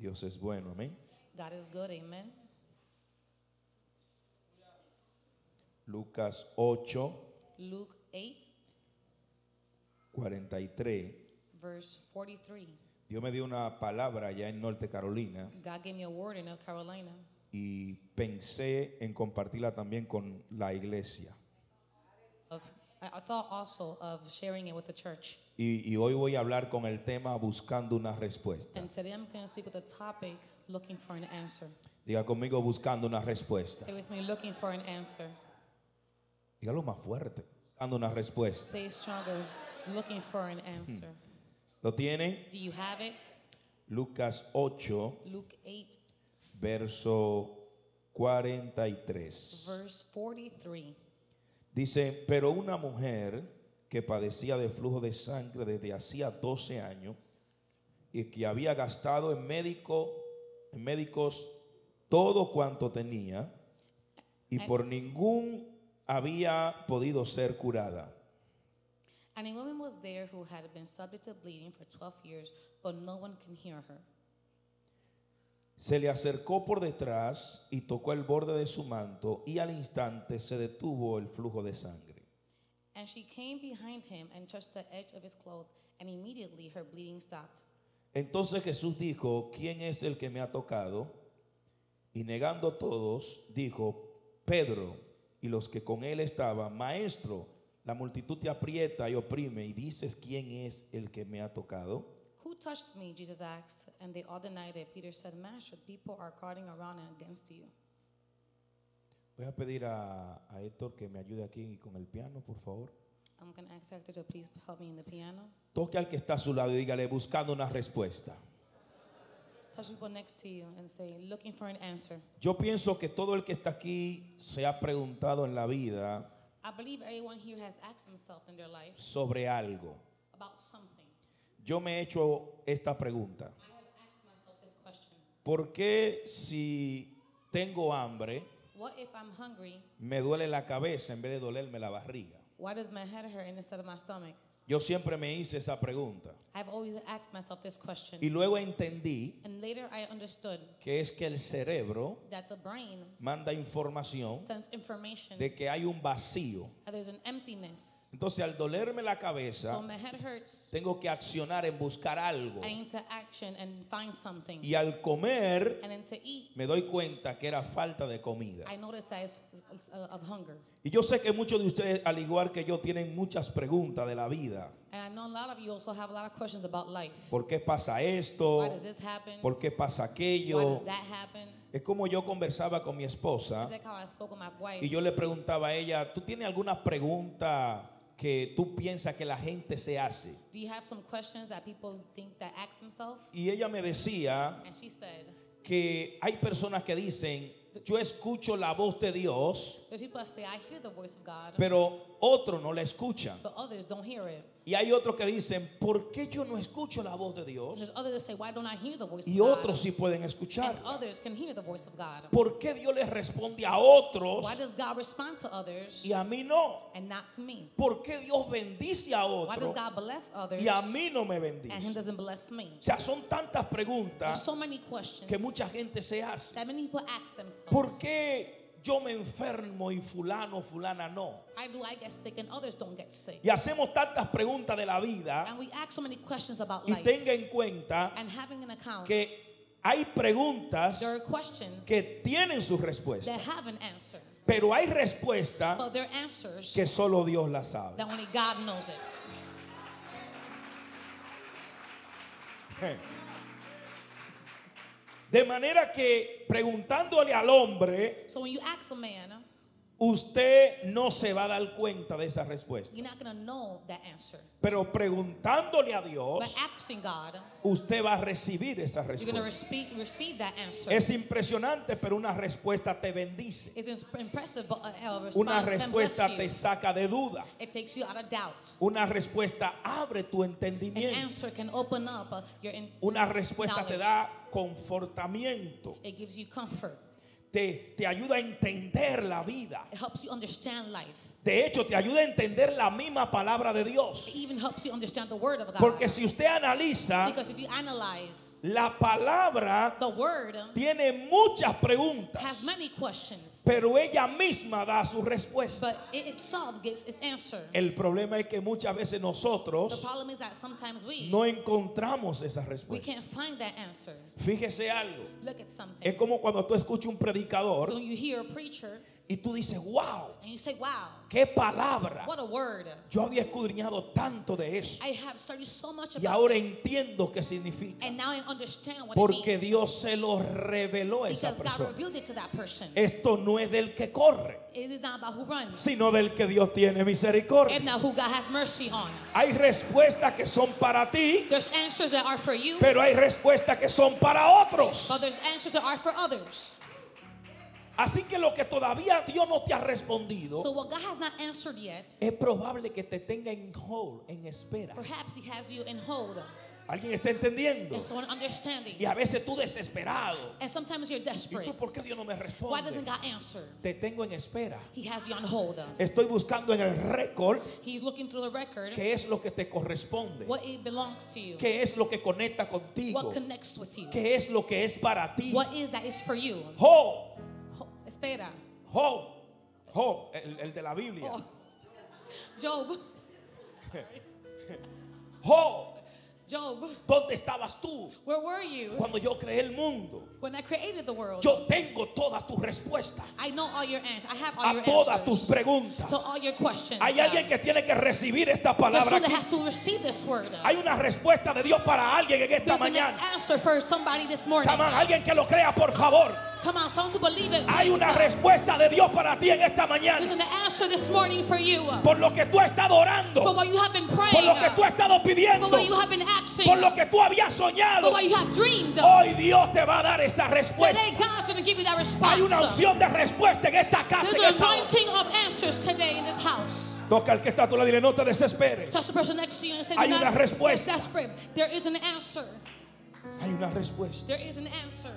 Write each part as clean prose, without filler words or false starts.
Dios es bueno, amén. God is good, amen. Lucas 8, Luke 8, 43. verse 43. Dios me dio una palabra allá en Norte Carolina God gave me a word in North Carolina. y pensé en compartirla también con la iglesia. I thought also of sharing it with the church. Y hoy voy a hablar con el tema buscando una respuesta. And today I'm going to speak with the topic, looking for an answer. Diga conmigo buscando una respuesta. Say with me, looking for an answer. Dígalo más fuerte. Buscando una respuesta. Say it stronger, looking for an answer. ¿Lo tienen? Do you have it? Lucas 8, Luke 8, verso 43. verse 43. Dice, pero una mujer que padecía de flujo de sangre desde hacía 12 años y que había gastado en médicos todo cuanto tenía y por ningún había podido ser curada. And a woman was there who had been subject to bleeding for 12 years, but no one can hear her. Se le acercó por detrás y tocó el borde de su manto y al instante se detuvo el flujo de sangre. And she came behind him and touched the edge of his cloth, and immediately her bleeding stopped. Entonces Jesús dijo, ¿quién es el que me ha tocado? Y negando todos, dijo, Pedro y los que con él estaban, Maestro, la multitud te aprieta y oprime y dices, ¿quién es el que me ha tocado? Who touched me? Jesus asked, and they all denied it. Peter said, Master, people are crowding around and against you. Voy a pedir a Héctor que me ayude aquí con el piano, por favor. I'm going to ask Hector to please help me in the piano. Toque al que está a su lado y dígale, buscando una respuesta. Touch people next to you and say, looking for an answer. Yo pienso que todo el que está aquí se ha preguntado en la vida I believe everyone here has asked himself in their life sobre algo. about something. Yo me he hecho esta pregunta. I have asked myself this question. ¿Por qué si tengo hambre What if I'm hungry? me duele la cabeza en vez de dolerme la barriga? Why does my head hurt instead of my stomach? Yo siempre me hice esa pregunta. I've always asked myself this question. Y luego entendí And later I understood que es que el cerebro that the brain manda información sends information de que hay un vacío. that there's an emptiness. Entonces al dolerme la So cabeza, my head hurts. tengo que accionar en buscar algo. I need to action and find something. Y al comer, And then to eat, me doy cuenta que era falta de comida. I notice that it's of hunger. Y yo sé que muchos de ustedes, al igual que yo, tienen muchas preguntas de la vida. And I know a lot of you also have a lot of questions about life. ¿Por qué pasa esto? Why does this happen? ¿Por qué pasa Why aquello? does that happen? Es como yo conversaba con mi esposa It's like how I spoke with my wife. y yo le preguntaba a ella, ¿tú tienes alguna pregunta que tú piensas que la gente se hace? Do you have some questions that people think that ask themselves? Y ella me decía And she said, que hay personas que dicen, yo escucho la voz de Dios, there's people that say, I hear the voice of God, pero otros no la escuchan. but others don't hear it. Y hay otros que dicen, ¿por qué yo no escucho la voz de And Dios? there's others that say, why don't I hear the voice Y of God? otros sí pueden And escuchar. others can hear the voice of God. ¿Por qué Dios les responde a otros Why does God respond to others y a mí no? and not to me? ¿Por qué Dios bendice a Why does otros God bless others y a mí no me and He bendice? doesn't bless me? O sea, son tantas There's preguntas so many questions que mucha gente se hace. that many people ask themselves. ¿Por qué yo me enfermo y fulano, fulana no? Why do I get sick and others don't get sick? Y hacemos tantas preguntas de la vida And we ask so many questions about y life. tenga en cuenta And having an account, que hay preguntas there are questions que tienen su respuesta, that have an answer, pero hay respuestas but they're answers que solo Dios las sabe. that only God knows it. De manera que preguntándole al hombre, So when you ask a man, usted no se va a dar cuenta de esa respuesta. you're not going to know that answer. Pero preguntándole a But Dios, asking God, usted va a recibir esa you're going to respuesta. receive that answer. Es impresionante, pero una respuesta te bendice. It's impressive, but a Una response can bless respuesta you. te saca de duda. It takes you out of doubt. Una respuesta abre tu An entendimiento. answer can open up your Una respuesta te knowledge. da confortamiento. It gives you comfort. Te ayuda a entender la vida. It helps you understand life. De hecho, te ayuda a entender la misma palabra de Dios. It even helps you understand the word of God. Porque si usted analiza, Because if you analyze, la palabra the word tiene muchas has preguntas, many questions, pero ella misma da su respuesta. but it itself gives its answer. El problema es que muchas veces The nosotros problem is that sometimes we no encontramos esa we respuesta. can't find that answer. Fíjese algo. Look at something. Es como cuando tú escuchas un So predicador when you hear a preacher y tú dices, wow, and you say, wow, qué palabra. what a word. Yo había escudriñado tanto de eso I have studied so much y about ahora this, entiendo qué significa. and now I understand what Porque it means. Dios se lo reveló a esa Because God persona. revealed it to that person. Esto no es del que corre, It is not about who runs, sino del que Dios tiene misericordia. and not who God has mercy on. Hay respuestas que son para ti, There's answers that are for you, pero hay respuestas que son para otros. but there's answers that are for others. Así que lo que todavía Dios no te ha respondido, So what God has not answered yet, es probable que te tenga en hold, en espera. perhaps He has you in hold, ¿Alguien está entendiendo? and so an understanding. Y a veces tú desesperado. And sometimes you're ¿Y desperate. tú por qué Dios no me Why doesn't responde? God answer? Te tengo en espera. He has you on hold. Estoy buscando en el récord He's looking through the record qué es lo que te corresponde, what it belongs to you, qué es lo que conecta contigo, what connects with you, qué es lo que es para ti. what is that is for you. Job, Espera. Job, el de la Biblia. Oh. Job. Job, Job, ¿dónde estabas tú where were you cuando yo creé el mundo? when I created the world? Yo tengo todas tus respuestas I know all your answers. I have all a your todas tus answers preguntas. to all your questions. Hay alguien que tiene que recibir esta There's palabra someone that aquí. has to receive this word. Hay una respuesta de Dios para alguien en esta There's an mañana. answer for somebody this morning. Come on, alguien que lo crea, por favor. Come on, someone to believe it. Hay una respuesta de Dios para ti en esta There's mañana. an answer this morning for you. Por lo que tú has estado For orando, what you have been praying. por lo que tú has estado For pidiendo, what you have been asking. por lo que tú habías For soñado. what you have dreamed. Hoy Dios te va a dar esa respuesta. Today God's going to give you that Hay una response. unción de respuesta en esta casa, There's en an esta hora. anointing of answers today in this house. Toca al que está a tu lado y dile, no te desesperes. Touch the person next to you and say, Hay "Do una not respuesta. get desperate." There is an answer. Hay una respuesta. There is an answer.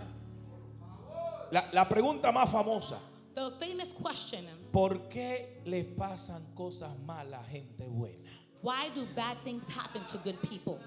La pregunta más famosa: The famous question, ¿por qué le pasan cosas malas a gente buena? why do bad things happen to good people?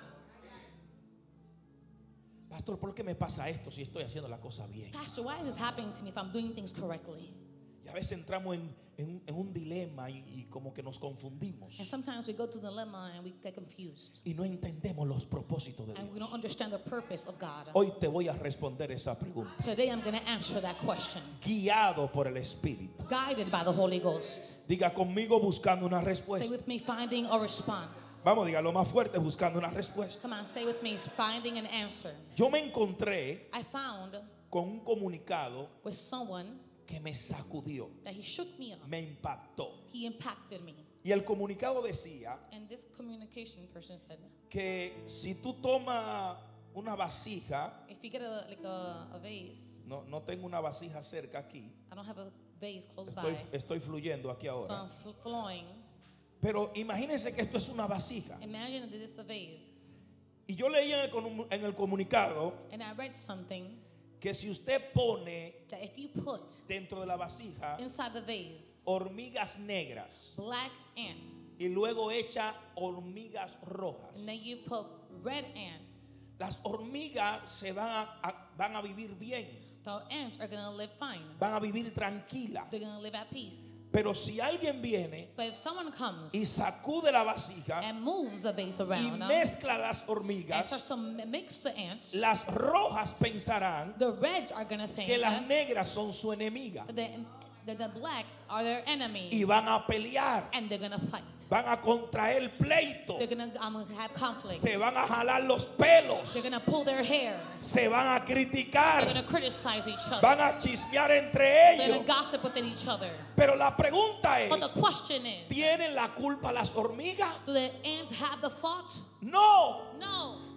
Pastor, ¿por qué me pasa esto si estoy haciendo la cosa bien? Pastor, why is this happening to me if I'm doing things correctly? Y a veces entramos en un dilema y como que nos confundimos. And sometimes we go to the dilemma and we get confused. Y no entendemos los propósitos de And we Dios. don't understand the purpose of God. Hoy te voy a responder esa pregunta. Today I'm going to answer that question. Guiado por el Espíritu. Guided by the Holy Ghost. Diga conmigo buscando una Say respuesta. with me, finding a response. Vamos, dígalo más fuerte, buscando una respuesta. Come on, say with me, finding an answer. Yo me encontré I found con un comunicado with someone que me sacudió, that he shook me up. me impactó. He impacted me. Y el comunicado decía And this communication person said, que si tú tomas una vasija, if you get a vase, no tengo una vasija cerca aquí, I don't have a vase close by, estoy fluyendo aquí so ahora. I'm flowing. Pero imagínense que esto es una vasija. Imagine that this is a vase. Y yo leí en el comunicado And I read something que si usted pone that if you put dentro de la vasija inside the vase hormigas negras black ants, y luego echa hormigas rojas, and then you put red ants, las hormigas se van a vivir bien, the ants are going to live fine. van a vivir tranquilas. They're going to live at peace. Pero si alguien viene But if someone comes y sacude la vasija and moves the vase y around mezcla las and hormigas, starts to mix the ants, las rojas pensarán the reds are going to think que las that negras son su enemiga the blacks are their enemy, y van a pelear, and they're going to fight. van a contraer pleito, They're going to have conflict. se van a jalar los pelos, They're going to pull their hair. se van a They're going criticar, to criticize each other. van a chismear entre They're going ellos. to gossip within each other. Pero la pregunta es, But the question is, ¿tienen la culpa las hormigas? do the ants have the fault? No, No.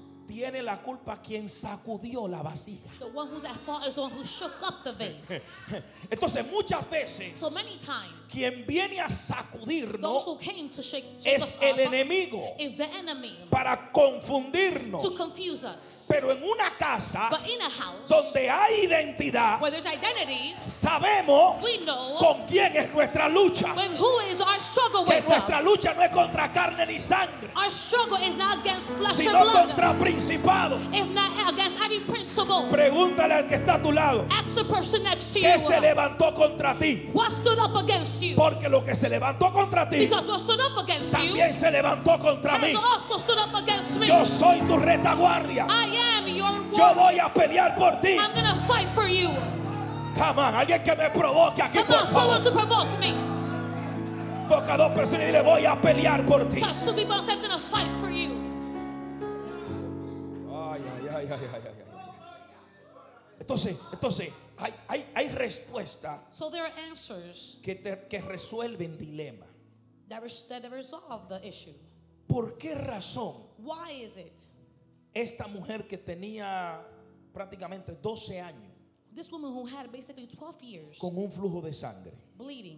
tiene la culpa quien sacudió la vasija. The one who's at fault is the one who shook up the vase. Entonces muchas veces So many times, quien viene a those sacudirnos who came to shake es us el up enemigo is the enemy para confundirnos. to confuse us. Pero en una casa But in a house donde hay identidad, where there's identity, sabemos we know con quién es nuestra lucha. when who is our struggle Que with nuestra them. lucha no es contra carne ni sangre, Our struggle is not against flesh and sino blood. contra principados. If not against every principle. Pregúntale al que está a tu lado, Ask the person next to ¿qué se you. levantó contra ti? What stood up against you? Porque lo que se levantó contra ti Because what stood up against you también se levantó contra mí. has also stood up against me. Yo soy tu retaguardia. I am your Yo war. voy a pelear por ti. I'm gonna fight for you. Come on, alguien que me provoque aquí, Come por on, someone favor. to provoke me. Toca a dos personas y dile, voy a pelear por ti. Touch two people and say, I'm gonna fight for you. Ay, ay, ay, ay, ay, ay, ay. Entonces hay respuestas So there are answers que resuelven dilemas. that resolve the issue. ¿Por qué razón Why is it esta mujer que tenía prácticamente 12 años this woman who had basically 12 years con un flujo de sangre? bleeding,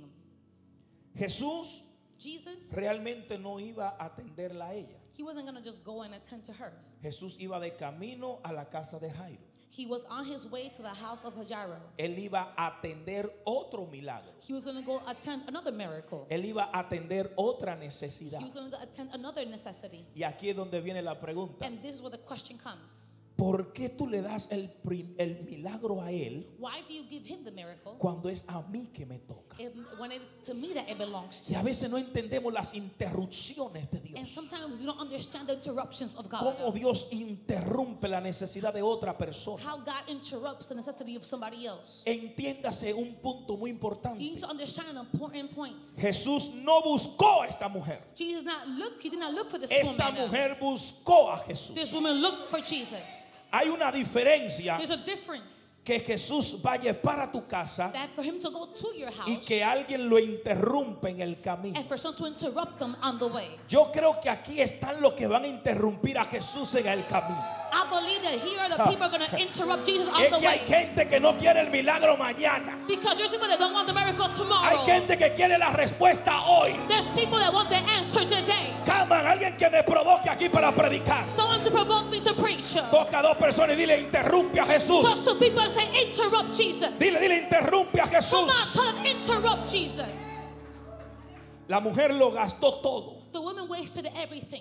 Jesús Jesus, realmente no iba a atenderla a ella. he wasn't gonna just go and attend to her. Jesús iba de camino a la casa de Jairo. He was on his way to the house of Jairo. Él iba a atender otro milagro. He was gonna go attend another miracle. Él iba a atender otra necesidad. He was gonna go attend another necessity. Y aquí es donde viene la pregunta. And this is where the question comes. ¿Por qué tú le das el milagro a él Why do you give him the miracle cuando es a mí que me toca? when it's to me that it belongs to? Y a veces no entendemos las interrupciones de And Dios. sometimes we don't understand the interruptions of God. Cómo Dios interrumpe la necesidad de otra persona. How God interrupts the necessity of somebody else. Entiéndase un punto muy You importante. need to understand an important point. Jesús no buscó a esta mujer. Jesus he did not look for this Esta woman. mujer buscó a Jesús. This woman looked for Jesus. Hay una diferencia There's a difference que Jesús vaya para tu casa that for him to go to your house y que alguien lo interrumpe en el camino. and for someone to interrupt them on the way. Yo creo que aquí están los que van a interrumpir a Jesús en el camino. I believe that here are the people going to interrupt Jesus on Es the que hay way. gente que no quiere el milagro mañana. Because there's people that don't want the miracle Hay tomorrow. gente que quiere la respuesta hoy. There's people that want the answer today. Come on, alguien que me provoque aquí para predicar. Someone to provoke me to preach. Toca a dos personas y dile, interrumpe a Jesús. Touch some people and say, interrupt Jesus. Dile, interrumpe a Come on, Jesús. tell them, interrupt Jesus. La mujer lo gastó todo. The woman wasted everything.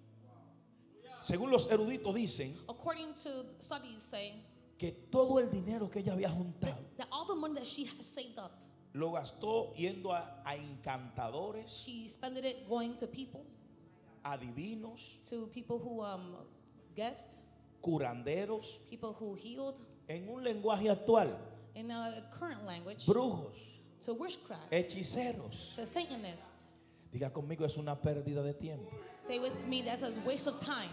Según los eruditos dicen According to studies say que todo el dinero que ella había juntado that all the money that she had saved up, lo gastó yendo a encantadores, she spent it going to people, adivinos, to people who guessed, curanderos, people who healed, en un lenguaje actual, in a current language, brujos, to witchcraft, hechiceros. to Satanists. Diga conmigo, es una pérdida de tiempo. Say with me, that's a waste of time.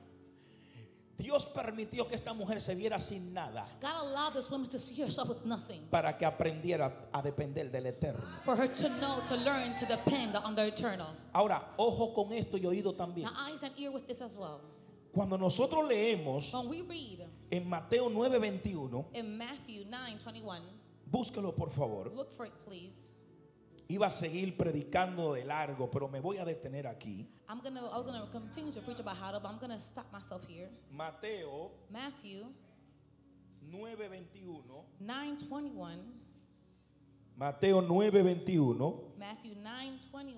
Dios permitió que esta mujer se viera sin nada God allowed this woman to see herself with nothing, para que aprendiera a depender del Eterno. for her to know, to learn, to depend on the eternal. Ahora, ojo con esto y oído también. Now, eyes and ear with this as well. Cuando nosotros leemos When we read en Mateo 9:21, in Matthew 9:21, búsquelo por favor. look for it, please. Iba a seguir predicando de largo, pero me voy a detener aquí. I'm gonna continue to preach about how to, but I'm gonna stop myself here. Mateo Matthew 9:21. 9:21. Mateo 9:21. Matthew 9:21.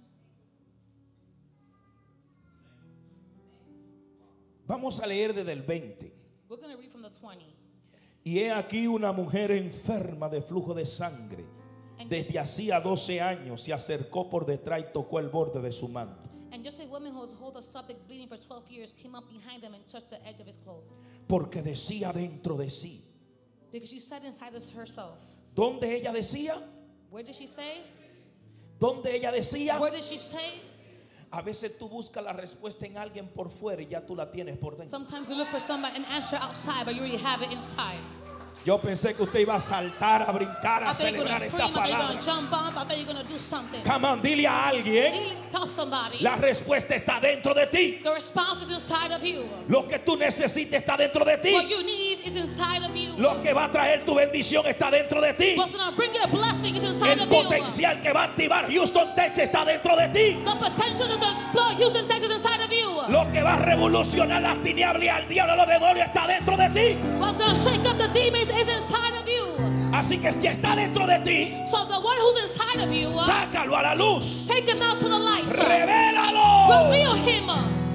Vamos a leer desde el 20. We're gonna read from the 20. Y he aquí una mujer enferma de flujo de sangre. Desde hacía 12 años se acercó por detrás y tocó el borde de su manto. And just a woman who was hold a subject bleeding for 12 years came up behind him and touched the edge of his cloth. Porque decía dentro de sí. Because she said inside herself. ¿Dónde ella decía? Where did she say? ¿Dónde ella decía? Where did she say? A veces tú buscas la respuesta en alguien por fuera y ya tú la tienes por dentro. Sometimes we look for somebody an answer outside, but you already have it inside. Yo pensé que usted iba a saltar, a brincar, a I thought you were celebrar going to esta scream. I thought you were palabra. going to jump up. I thought you were going to do something. Come on, dile a alguien, Tell somebody. la respuesta está dentro de ti. The response is inside of you. Lo que tú necesitas está dentro de What ti. you need is inside of you. Lo que va a traer tu bendición está dentro de ti. What's going to bring your blessing is inside El of you. potencial que va a activar Houston, Texas está dentro de ti. The potential is going to explode Houston, Texas inside of you. Lo que va a revolucionar las tinieblas y al diablo y a los demonios está dentro de ti. What's going to shake up the demons is inside of you. Así que si está dentro de ti, So the one who's inside of you, sácalo a la luz. take him out to the light. Revélalo. Reveal him.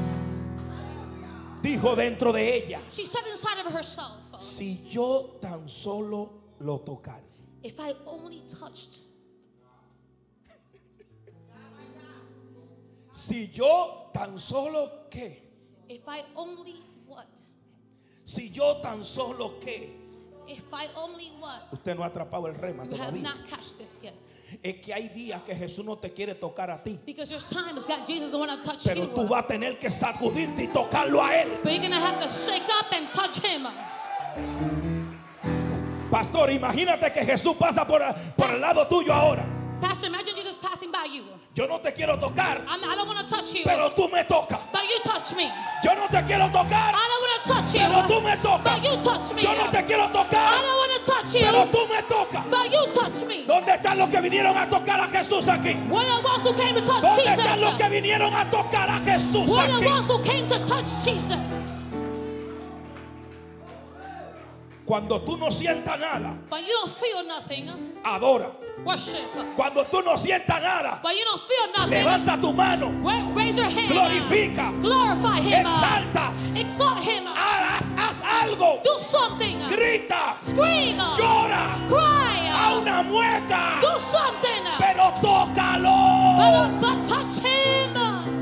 Dijo dentro de ella, She said inside of herself, si yo tan solo lo tocara. if I only touched, Si yo tan solo qué. if I only what? Si yo tan solo qué. If I only what? Usted no ha atrapado el rema You have todavía. not catched this yet. Es que hay días que Jesús no te quiere tocar a ti. Because there's times God, Jesus don't want to touch Pero you. tú vas a tener que sacudirte y tocarlo a él. But you're going to have to shake up and touch him. Pastor, imagínate que Jesús pasa por el lado tuyo ahora. Pastor, imagine Jesus passing by you. Yo no te quiero tocar, I don't want to touch you. pero tú me tocas. But you touch me. Yo no te quiero tocar, I don't want to touch you. pero tú me tocas. But you touch me. Yo no te quiero I tocar, don't want to touch you. pero tú me tocas. But you touch me. ¿Dónde están los que vinieron a tocar a Jesús aquí? We're the ones who came to touch ¿Dónde Jesus. están los que vinieron a tocar a Jesús We're the aquí? ones who came to touch Jesus. Cuando tú no sientas nada, But you don't feel nothing. adora. Worship. Cuando tú no sientas nada, But you don't feel nothing. levanta tu mano, Raise your hand. glorifica, Glorify him. exalta, Exalt him. haz algo, Do something. grita, Scream. llora, Cry. a una mueca, Do something. pero tócalo. But touch him.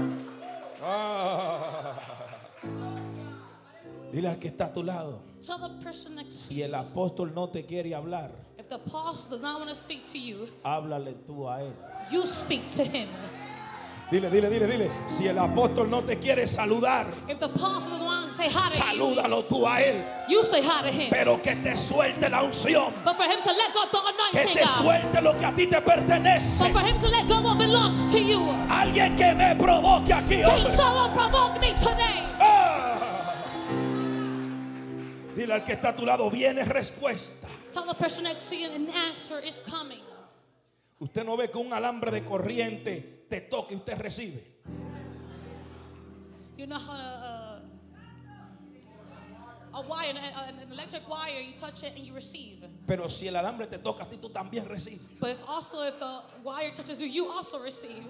Dile al que está a tu lado, Tell the person next to si you. el apóstol no te quiere hablar, If the apostle does not want to speak to you, háblale tú a él. you speak to him. Dile, si el apóstol no te quiere saludar, If the apostle doesn't want to say hi to you, salúdalo tú a él, you say hi to him. pero que te suelte la unción, But for him to let go of the que anointing, te suelte lo que a ti te pertenece. but for him to let go of what belongs to you. Alguien que me provoque aquí, Can hombre. someone provoke me today? Ah. Dile al que está a tu lado, viene respuesta. Tell the person next to you an answer is coming. Usted no ve que un alambre de corriente te toque y usted recibe. You know how a wire, an electric wire, you touch it and you receive. Pero si el alambre te toca a ti, tú también recibes. But if the wire touches you, you also receive.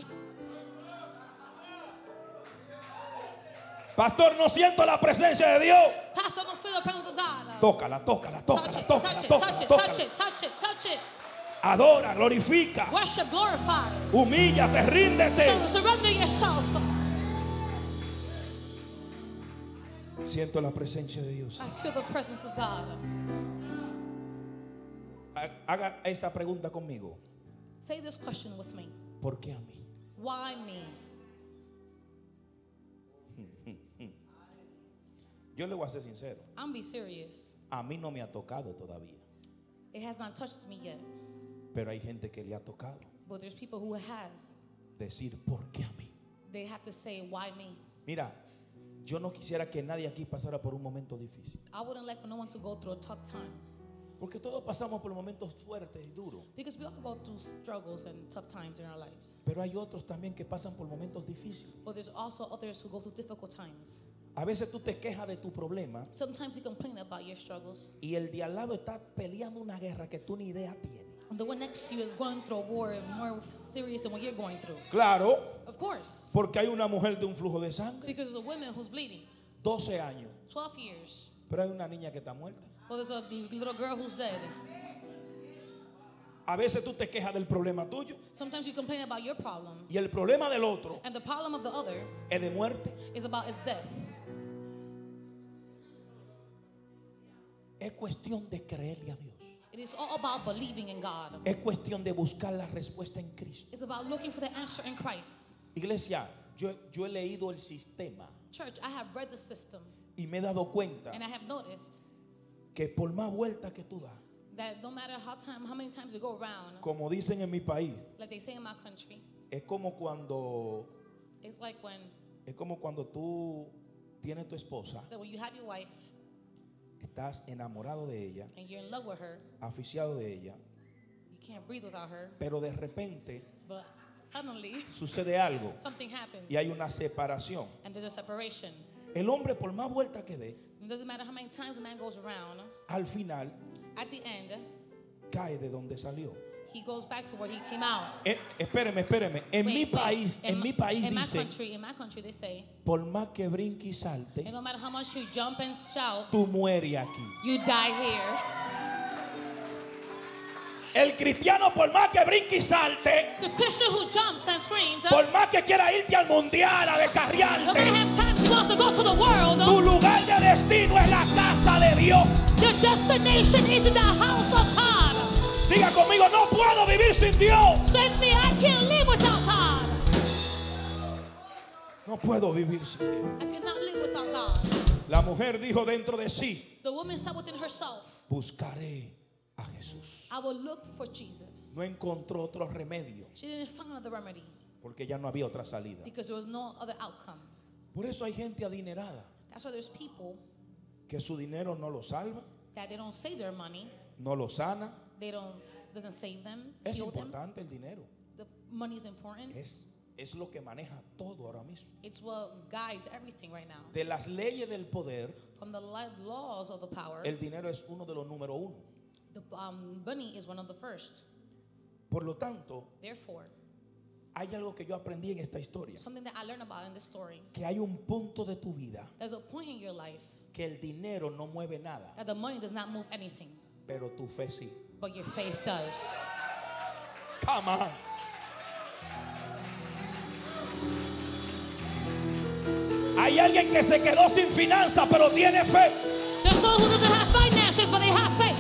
Pastor, no siento la presencia de Dios. Pastor, I don't feel the presence of God. Tócala. Touch it, touch it. Adora, glorifica, Worship, glorify. humíllate, ríndete. So surrender yourself. Siento la presencia de Dios. I feel the presence of God. Haga esta pregunta conmigo. Say this question with me. ¿Por qué a mí? Why me? Yo le voy a ser sincero. I'm be serious. A mí no me ha tocado todavía. It has not touched me yet. Pero hay gente que le ha tocado But there's people who it has. decir, ¿por qué a mí? They have to say, why me? Mira, yo no quisiera que nadie aquí pasara por un momento difícil. I wouldn't like for no one to go through a tough time. Porque todos pasamos por momentos fuertes y duros. Because we all go through struggles and tough times in our lives. Pero hay otros también que pasan por momentos difíciles. But there's also others who go through difficult times. A veces tú te quejas de tu problema Sometimes you complain about your struggles. y el de al lado está peleando una guerra que tú ni idea tienes. And the one next to you is going through a war more serious than what you're going through. Claro, Of course. porque hay una mujer de un flujo de sangre, Because there's a woman who's bleeding. 12 años, 12 years. pero hay una niña que está muerta. Well, there's a little girl who's dead. A veces tú te quejas del problema tuyo Sometimes you complain about your problem. y el problema del otro And the problem of the other es de muerte. is about his death. Es cuestión de creerle a Dios. It is all about believing in God. Es cuestión de buscar la respuesta en Cristo. It's about looking for the answer in Christ. Iglesia, yo he leído el sistema Church, I have read the system y me he dado cuenta and I have noticed que por más vueltas que tú das, that no matter how many times you go around, como dicen en mi país, like they say in my country, es como cuando tú tienes tu esposa, that when you have your wife estás enamorado de ella, and you're in love with her, aficiado de ella, you can't breathe without her, pero de repente but suddenly sucede algo something happens y hay una separación. and there's a separation. El hombre, por más vueltas que dé, It doesn't matter how many times a man goes around, al final at the end, cae de donde salió. he goes back to where he came out. Espéreme. En mi país dice, In my country, they say, por más que brinque y salte, and no matter how much you jump and shout, tú mueres aquí. you die here. El cristiano, por más que brinque y salte, The Christian who jumps and screams, por más que quiera irte al mundial a no matter descarriarte, how many times he wants to go to the world, tu lugar de destino es la casa de Dios. your destination is in the house of God. Diga conmigo, no puedo vivir sin Dios. Say to me, I can't live without God. No puedo vivir sin Dios. I cannot live without God. La mujer dijo dentro de sí, The woman said within herself, buscaré a Jesús. I will look for Jesus. No encontró otro remedio She didn't find another remedy porque ya no había otra salida. because there was no other outcome. Por eso hay gente adinerada That's why there's people que su dinero no lo salva, that they don't save their money. no lo sana. Doesn't save them, Es heal them. importante el dinero. The money is important. Es lo que maneja todo ahora mismo. It's what guides everything right now. De las leyes del poder, From the laws of the power, el dinero es uno de los número uno. the money is one of the first. Por lo tanto, Therefore, hay algo que yo aprendí en esta historia. something that I learned about in this story, Que hay un punto de tu vida there's a point in your life que el dinero no mueve nada, that the money does not move anything, pero tu fe sí. but your faith does. Come on. Hay alguien que se quedó sin finanzas, pero tiene fe. There's someone who doesn't have finances, but they have faith.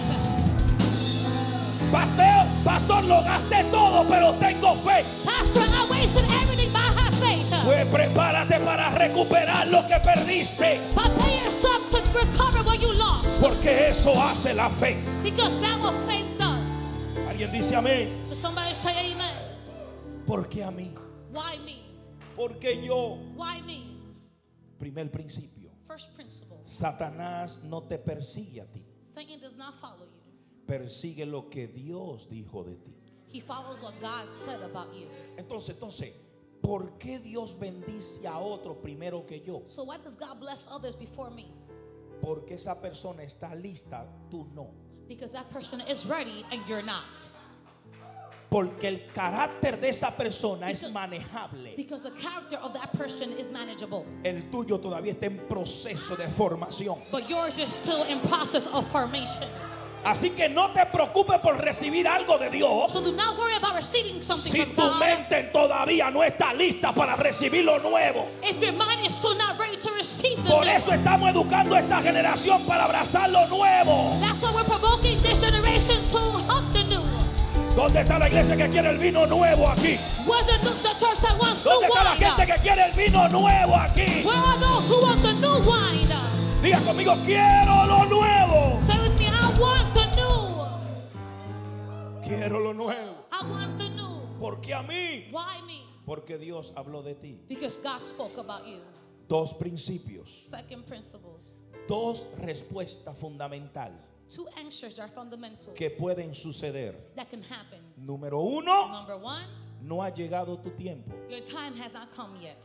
Pastor, lo gasté todo, pero tengo fe. Pastor, I wasted everything, but I have faith. Pues prepárate para recuperar lo que perdiste, Prepare yourself to recover what you lost, porque eso hace la fe. because that's what faith does. Alguien dice amén. Does somebody say amen? ¿Por qué a mí? Why me? Porque yo. Why me? Primer principio. First principle. Satanás no te persigue a ti. Satan does not follow you. Persigue lo que Dios dijo de ti. He follows what God said about you. Entonces, ¿por qué Dios bendice a otro primero que yo? So why does God bless others before me? Porque esa persona está lista, tú no. Because that person is ready and you're not. Porque el carácter de esa persona es manejable. Because the character of that person is manageable. El tuyo todavía está en proceso de formación. But yours is still in process of formation. Así que no te preocupes por recibir algo de Dios So do not worry about receiving something si from tu God. mente todavía no está lista para recibir lo nuevo. If your mind is still not ready to receive the Por new. eso estamos educando a esta generación para abrazar lo nuevo. That's why we're provoking this generation to hug the new. ¿Dónde está la iglesia que quiere el vino nuevo aquí? Where's the church that wants new ¿Dónde está la gente wine? que quiere el vino nuevo aquí? Where are those who want the new wine? Diga conmigo, quiero lo nuevo. Say with me, I want the new. Quiero lo nuevo. I want the new. ¿Por qué a mí? Why me? Porque Dios habló de ti. Because God spoke about you. Dos principios, Second principles. dos respuestas fundamentales Two answers are fundamental que pueden suceder. that can happen. Número uno, Number one, no ha llegado tu tiempo. your time has not come yet.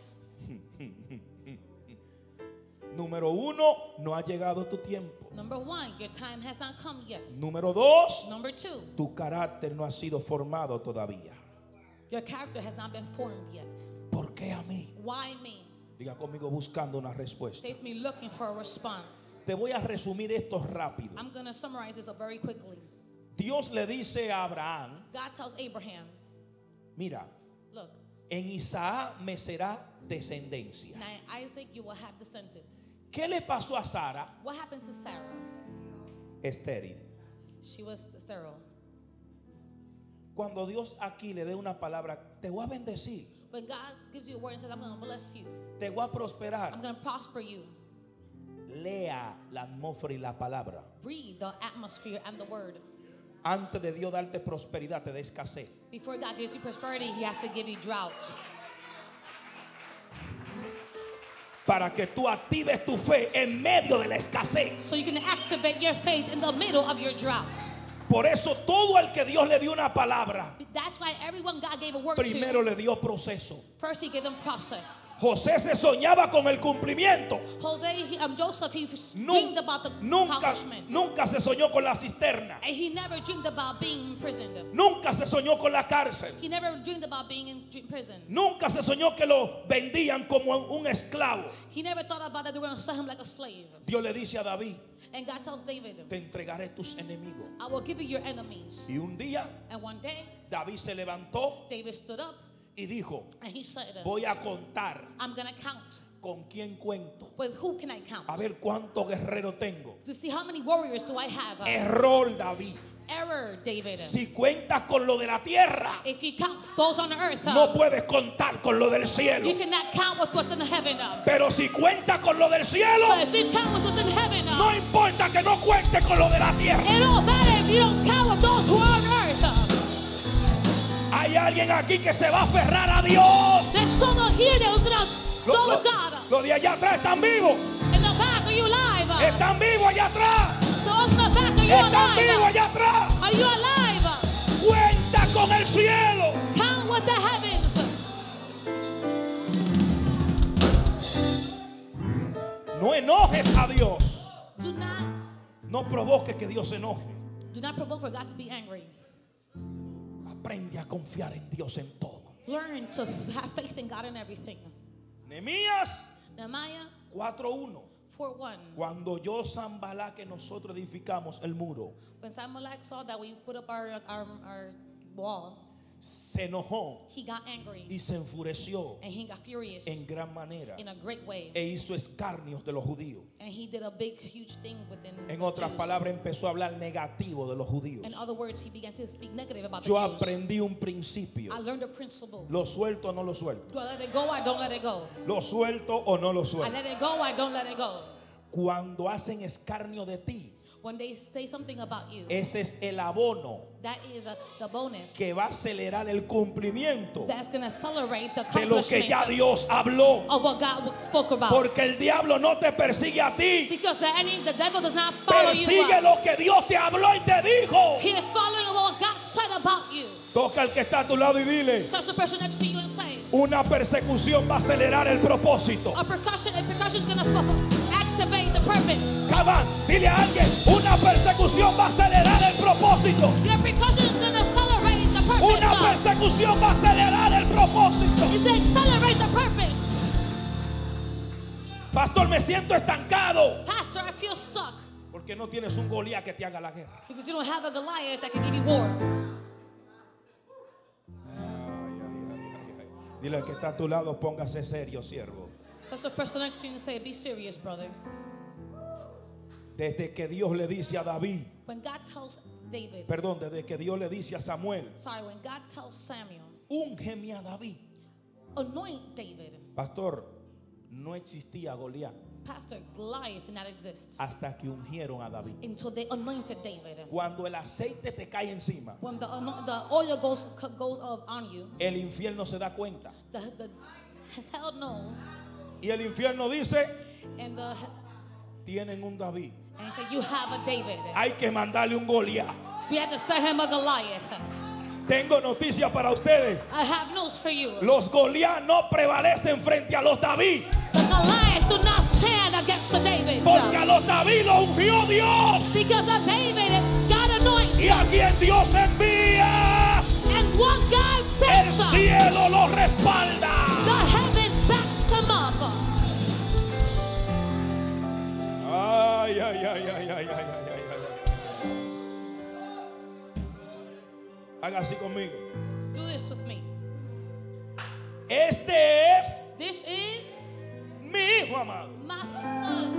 Número uno, no ha llegado tu tiempo. Number one, your time has not come yet. Número dos, Number two, tu carácter no ha sido formado todavía. your character has not been formed yet. ¿Por qué a mí? Why me? Diga conmigo buscando una respuesta. Save me looking for a response. Te voy a resumir esto rápido. I'm going to summarize this up very quickly. Dios le dice a Abraham, God tells Abraham, mira, look, en Isaac me será descendencia. now in Isaac you will have descended. ¿Qué le pasó a Sara? What happened to Sarah? Estéril. She was sterile. Cuando Dios aquí le dé una palabra, te voy a bendecir, When God gives you a word and says, I'm going to bless you, te voy a prosperar. I'm going to prosper you, Lea la atmósfera y la palabra. Read the atmosphere and the word. Antes de Dios darte prosperidad, te da escasez. Before God gives you prosperity, He has to give you drought. Para que tú actives tu fe en medio de la escasez. So you can activate your faith in the middle of your drought. Por eso todo el que Dios le dio una palabra, That's why everyone God gave a word primero to, le dio proceso. first He gave them process. José se soñaba con el cumplimiento. Joseph, he dreamed about the accomplishment. Nunca se soñó con la cisterna. And he never dreamed about being imprisoned. Nunca se soñó con la cárcel. He never dreamed about being in prison. Nunca se soñó que lo vendían como un esclavo. He never thought about that they were going to sell him like a slave. Dios le dice a David, And God tells David, te entregaré tus enemigos. I will give you your enemies. Y un día And one day, David se levantó David stood up y dijo, and he said, voy a contar I'm going to count. con quién cuento. With who can I count? A ver cuántos guerreros tengo. To see how many warriors do I have? Error, David. Error, David. Si cuentas con lo de la tierra, If you count those on the earth, no puedes contar con lo del cielo. you cannot count with what's in heaven. Pero si cuentas con lo del cielo, But if you count with what's in heaven, no importa que no cuentes con lo de la tierra. it don't matter if you don't count with those who are on earth. Hay alguien aquí que se va a aferrar a Dios. There's someone here that was going to go with God. Los de allá atrás están vivos. In the back, are you alive? Están vivos allá atrás. Those in the back, are you Están vivos alive? allá atrás. Are you alive? Cuenta con el cielo. Count with the heavens. No enojes a Dios. Do No provoques que Dios se enoje. not provoke for God to be angry. Aprende a confiar en Dios en todo. Learn to have faith in God in everything. Nehemías Nehemiah 4:1. 4:1. Cuando yo Sanbalá que nosotros edificamos el muro, When Sanballat saw that we put up our wall, se enojó he got angry y se enfureció and he got furious en gran manera in a great way. e hizo escarnios de los judíos. And he did a big, huge thing within En the otras Jews. palabras, empezó a hablar negativo de los judíos. In other words, he began to speak negative about Yo the Jews. aprendí un principio. I learned a principle. ¿Lo suelto o no lo suelto? Do I let it go or I don't let it go? ¿Lo suelto o no lo I suelto? let it go or I don't let it go? Cuando hacen escarnio de ti, When they say something about you, ese es el abono that is the bonus que va a acelerar el cumplimiento that's going to accelerate the de lo que accomplishment ya Dios habló. of what God spoke about. Porque el diablo no te persigue a ti, Because the devil does not follow you. persigue lo que Dios te habló y te dijo. He is following what God said about you. Toca al que está a tu lado y dile, Touch the person next to you and say, una persecución va a acelerar el propósito. a percussion is going to activate the purpose. Come on, dile a alguien, una persecución va a acelerar el propósito. Your percussion is going to accelerate the Una purpose. persecución va a acelerar el propósito. It's to accelerate the purpose. Pastor, me siento estancado. Pastor, I feel stuck Porque no tienes un Goliat que te haga la guerra. because you don't have a Goliath that can give you war. Dile al que está a tu lado, póngase serio, siervo. Touch the person next to you and say, be serious, brother. Desde que Dios le dice a David, When God tells David, perdón, desde que Dios le dice a Samuel, when God tells Samuel, úngeme a David. anoint David, Pastor, no existía Goliat Pastor, Goliath did not exist hasta que ungieron a David. until they anointed David. Cuando el aceite te cae encima, When the oil goes on you, el infierno se da cuenta. the hell knows, Y el infierno dice, and tienen un David. and say, you have a David. Hay que mandarle un Goliat. We had to send him a Goliath. Tengo noticias para ustedes. I have news for you. Los Goliat no prevalecen frente a los David. The Goliath do not stand against the David. Porque a los David lo ungió Dios. Because of David, God anoints Y a quien Dios envía, and what God el sends, cielo lo respalda. the heavens backs him up. Ay, ay, ay, ay, ay, ay, ay, ay, ay. Haga así conmigo. Do this with me. Este es This is mi hijo amado. my son.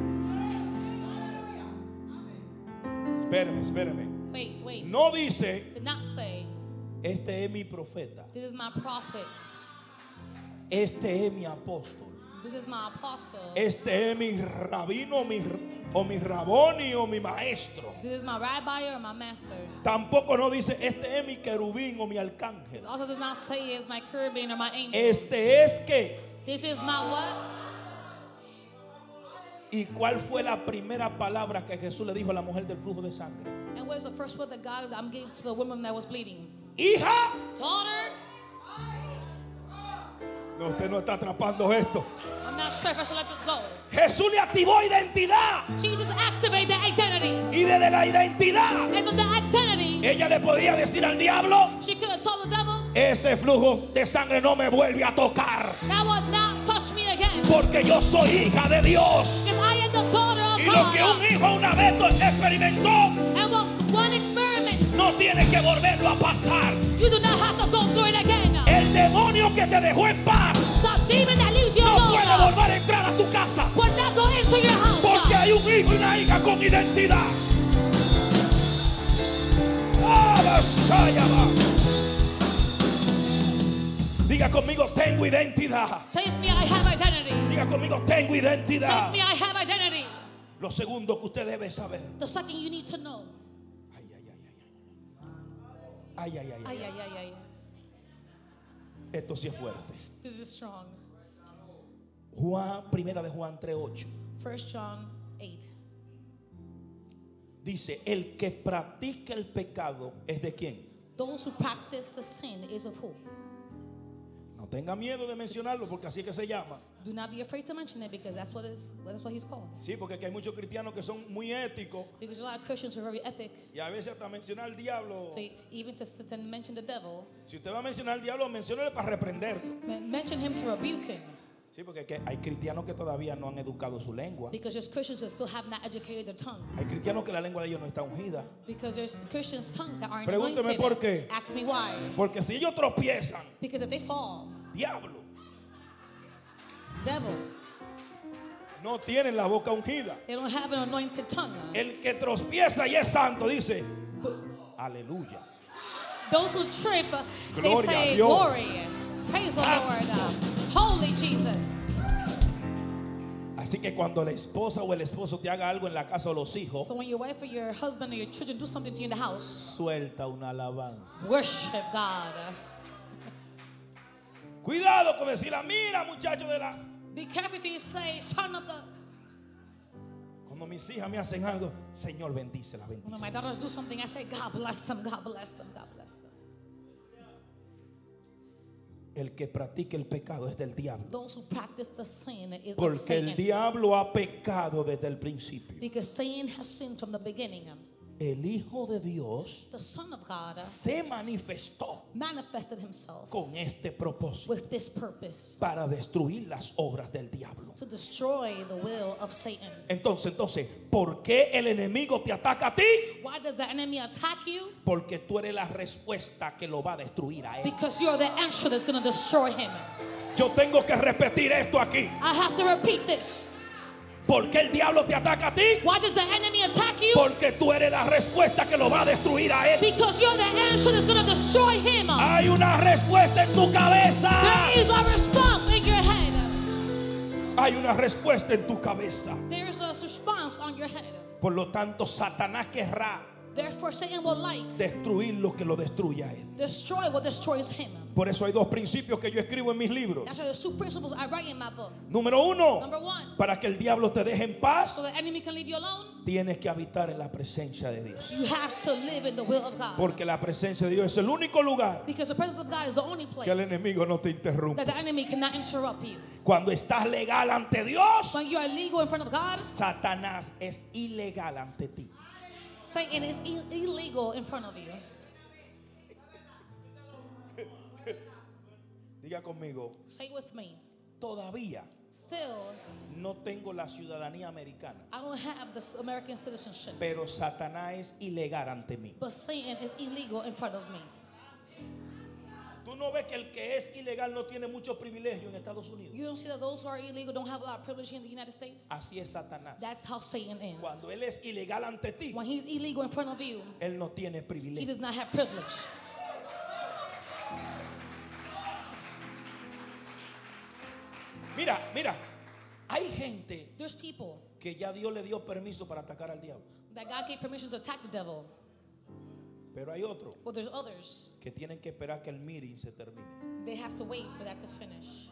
Espérame. Wait. No dice, Did not say, este es mi profeta. this is my prophet. Este es mi apóstol. This is my apostle. Este es mi rabino, o mi raboni o mi maestro. This is my rabbi or my master. Tampoco no dice este es mi querubín o mi arcángel. It also does not say it's my cherubim or my angel. Este es que. This is my what? ¿Y cuál fue la primera palabra que Jesús le dijo a la mujer del flujo de sangre? And what is the first word that God gave to the woman that was bleeding? Hija. Daughter. No, usted no está atrapando esto. I'm not sure if I should let this go. Jesús le activó identidad. Jesus activated the identity. Y desde la identidad, And from the identity, ella le podía decir al diablo: she could have told the devil, ese flujo de sangre no me vuelve a tocar, that will not touch me again. porque yo soy hija de Dios. Because I am the daughter of Y lo que un God. hijo una vez experimentó, And what one experiment, no tiene que volverlo a pasar. you do not have to go through it again. El demonio que te dejó en paz The demon that leaves you no alone puede volver a entrar a tu casa, will not go into your house. porque hay un hijo y una hija con identidad. Diga conmigo, tengo identidad. Say with me, I have identity. Diga conmigo, tengo Say identidad. with me, I have identity. Lo segundo que usted debe saber. The second you need to know. Ay, ay, ay, ay. Ay, ay, ay, ay. Ay, ay, ay, ay. Esto sí es fuerte. This is strong. Primera de Juan 3:8. 1 John 8. Dice, el que practica el pecado es de quién. Those who practice the sin is of who? No tenga miedo de mencionarlo, porque así es que se llama. Do not be afraid to mention it, because that's what he's called. Sí, porque aquí hay muchos cristianos que son muy éticos, Because a lot of Christians are very ethic. y a veces hasta mencionar al diablo. So even to mention the devil, Si usted va a mencionar al diablo, menciónele para reprenderlo. mention him to rebuke him. Sí, porque hay cristianos que todavía no han educado su lengua. Because there's Christians that still have not educated their tongues. Hay cristianos que la lengua de ellos no está ungida. Because there's Christians' tongues that aren't Pregúnteme anointed. por qué. Ask me why. Porque si ellos tropiezan, Because if they fall, diablo, devil, no tienen la boca ungida. they don't have an anointed tongue. El que tropieza y es santo dice, aleluya. Those who trip, they Gloria a say Dios. glory. Praise the Lord. Holy Jesus. Así que cuando la esposa o el esposo te haga algo en la casa o los hijos, So when your wife or your husband or your children do something to you in the house, suelta una alabanza. worship God. Cuidado con decirle, mira muchacho de la... Be careful if you say, son of the... Cuando mis hijas me hacen algo, Señor, bendícela, When my bendícela. daughters do something, I say, God bless them, God bless them, God bless them. El que practica el pecado es del diablo. Those who practice the sin is of Porque Satan. el diablo ha pecado desde el principio. Because Satan has sinned from the beginning. El Hijo de Dios The Son of God se manifestó manifested himself con este propósito with this purpose, para destruir las obras del diablo. to destroy the will of Satan. Entonces, ¿por qué el enemigo te ataca a ti? Why does the enemy attack you? Porque tú eres la respuesta que lo va a destruir a él. Because you're the answer that's going to destroy him. Yo tengo que repetir esto aquí. I have to repeat this. ¿Por qué el diablo te ataca a ti? Why does the enemy attack you? Porque tú eres la respuesta que lo va a destruir a él. Because you're the answer that's going to destroy him. Hay una respuesta en tu cabeza. There is a response in your head. Hay una respuesta en tu cabeza. There is a response on your head. Por lo tanto, Satanás querrá Therefore, Satan will destruir lo que lo destruye a él. destroy what destroys him. Por eso hay dos principios que yo escribo en mis libros. That's why there's two principles I write in my book. Número uno, Number one, para que el diablo te deje en paz, so the enemy can leave you alone, tienes que habitar en la presencia de Dios. you have to live in the will of God. Porque la presencia de Dios es el único lugar Because the presence of God is the only place que el enemigo no te that interrumpe. the enemy cannot interrupt you. Cuando estás legal ante Dios, When you are legal in front of God, Satanás es ilegal ante ti. Satan is illegal in front of you. Diga conmigo, Say with me. todavía Still, no tengo la ciudadanía americana, I don't have this American citizenship. pero Satanás es ilegal ante mí. But Satan is illegal in front of me. Tú no ves que el que es ilegal no tiene muchos privilegios en Estados Unidos. You don't see that those who are illegal don't have a lot of privilege in the United States? Así es Satanás. That's how Satan is. Cuando él es ilegal ante ti, When he's illegal in front of you, él no tiene he privilegio. does not have privilege. Mira, hay gente There's people que ya Dios le dio permiso para atacar al diablo. that God gave permission to attack the devil. Pero hay otros But there's others, que tienen que esperar que el meeting se termine. they have to wait for that to finish.